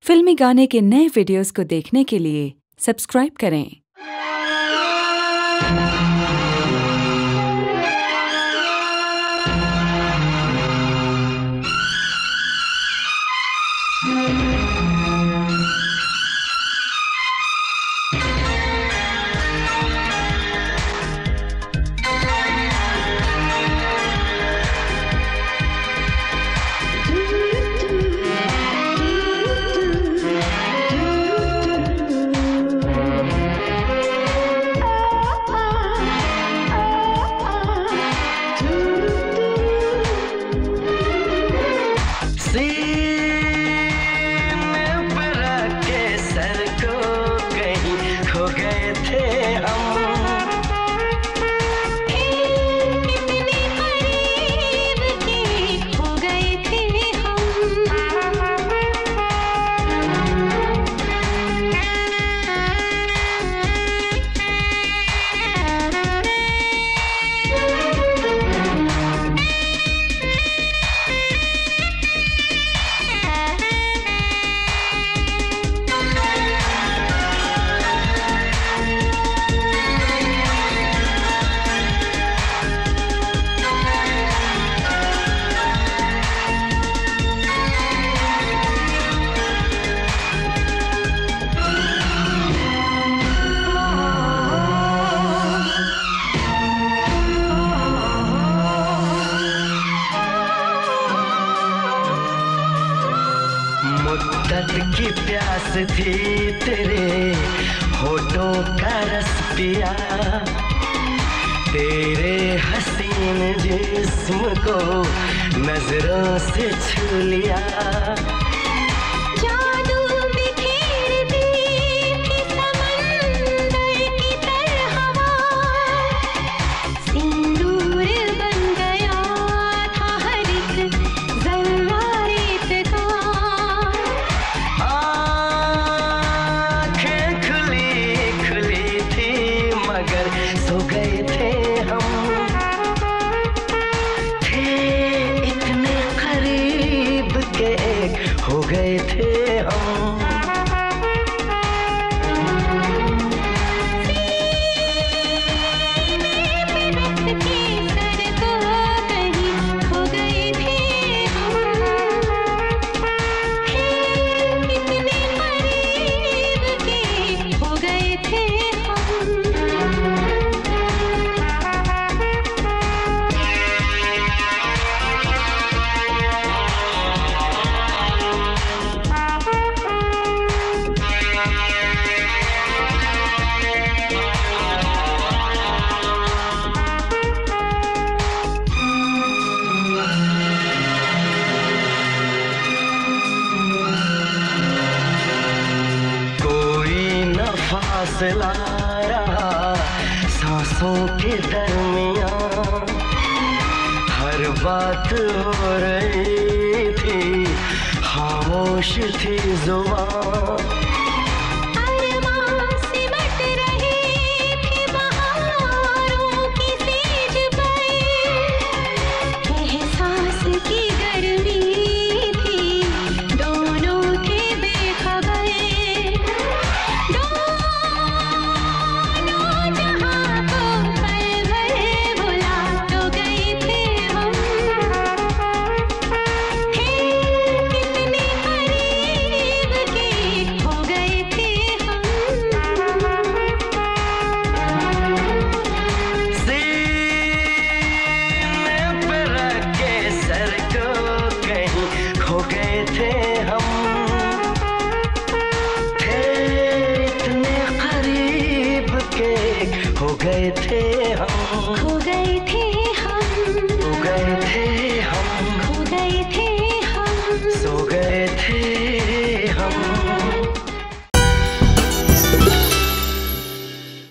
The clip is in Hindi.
फिल्मी गाने के नए वीडियोस को देखने के लिए सब्सक्राइब करें। मुद्दत की प्यास थी तेरे होठों का रस पिया, तेरे हसीन जिस्म को नजरों से छू लिया। सो गए थे हम, थे इतने करीब के एक हो गए थे हम। फासला रहा सांसों के दरमियां, हर बात हो रही थी, खामोश थी जुबान। हो गए थे हम।